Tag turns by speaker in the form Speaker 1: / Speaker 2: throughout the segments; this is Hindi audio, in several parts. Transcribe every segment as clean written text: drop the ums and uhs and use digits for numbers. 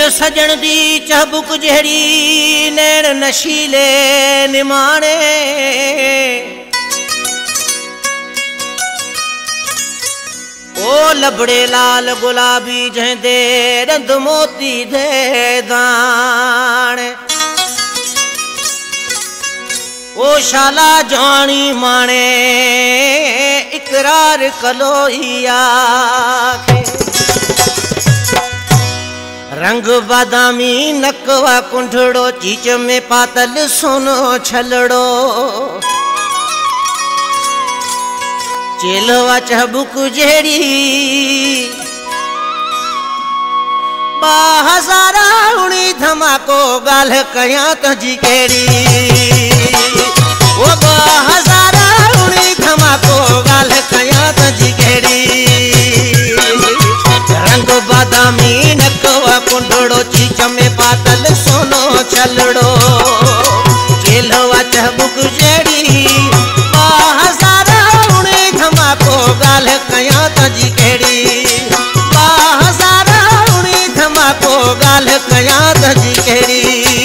Speaker 1: सजन दी चहबुक जहड़ी नैन नशीले निमाणे ओ लबड़े लाल गुलाबी जंदे रंद मोती दे दाण ओ शाला जानी माने इकरार कलोइया के रंग बादामी नकवा कुंडड़ो चीच में पातल सोनो छलड़ो चेलवा चहबुक जेड़ी 2019 धमाको गाल कया तजी केड़ी ओ 2019 धमाको गाल कया तजी केड़ी रंग बादामी नकवा कुंडड़ो चीच में पातल सोनो छलड़ो चेलवा चहबुक जेड़ी 2019 धमाको गाल कया तजी केड़ी 2019 धमाको गाल कया तजी केड़ी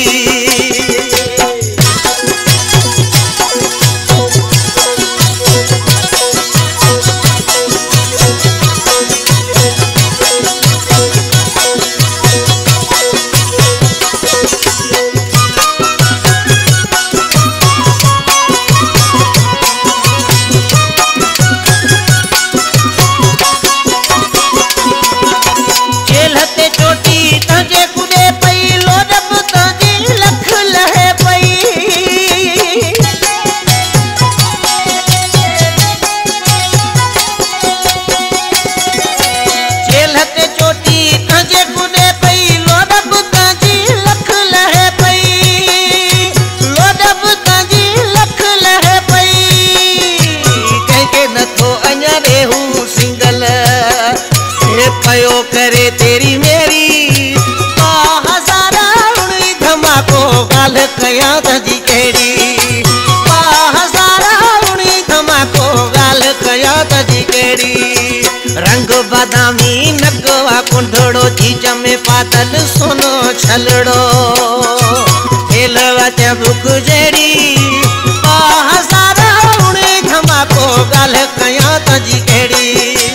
Speaker 1: पयो करे तेरी मेरी 2019 धमाको गाल कया तजी केड़ी 2019 धमाको गाल कया तजी केड़ी रंग बादामी नगवा कुंडड़ो चीच में पातल सोनो छलड़ो खेलवा चबुक जेड़ी 2019 धमाको गाल कया तजी केड़ी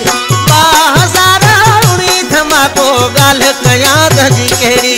Speaker 1: 2019 धमाको गाल कया तजी केड़ी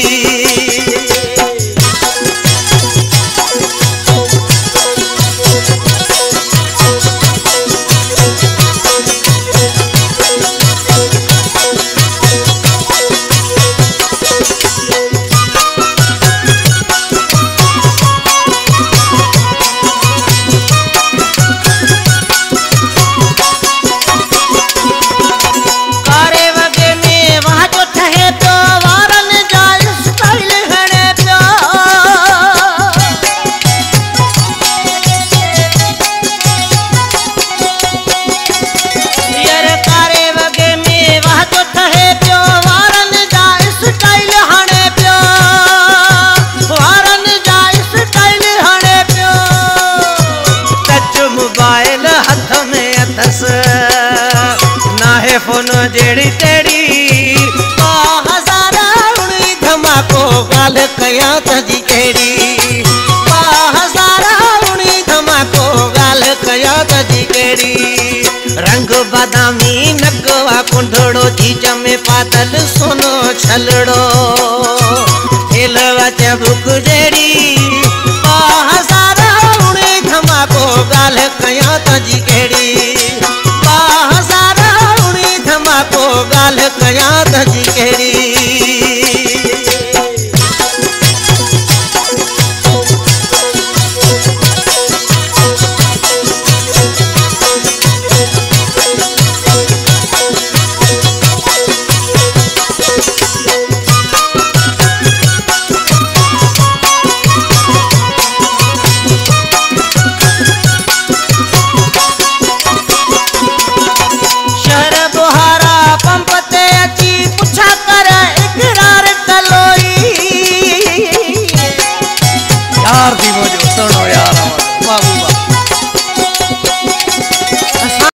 Speaker 1: नाहे फोन जेड़ी तेड़ी 2019 धमाको गाल कया तजी केड़ी 2019 धमाको गाल कया तजी केड़ी रंग बादामी नगवा कुंडड़ो चीच में पातल सोनो छलड़ो खेलवा चबुक जेड़ी 2019 धमाको गाल